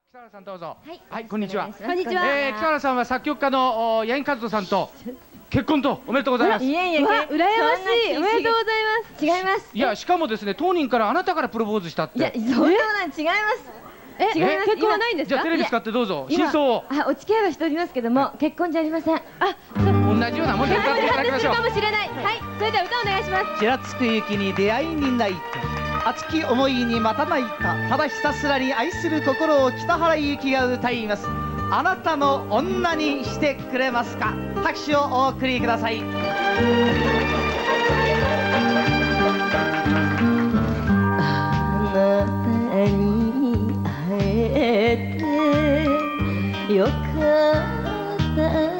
北原さんどうぞ。 はい、 はい、こんにちは。 こんにちは。 北原さんは作曲家の八木和人さんと結婚とおめでとうございます。 いえいえ、羨ましい。おめでとうございます。違います。 いや、しかもですね、当人からあなたからプロポーズしたって。 いや、そんなの違います。違います。 結婚はないんですか？ じゃあテレビ使ってどうぞ真相を。 お付き合いはしておりますけども、結婚じゃありません。 同じようなもんで歌っていただきましょう。 かもしれない。はい、それでは歌お願いします。 ちらつく雪に出会いに泣いて、熱き思いにまた泣いた、ただひたすらに愛する心を北原由紀が歌います。あなたの女にしてくれますか。拍手をお送りください。 あなたに会えてよかった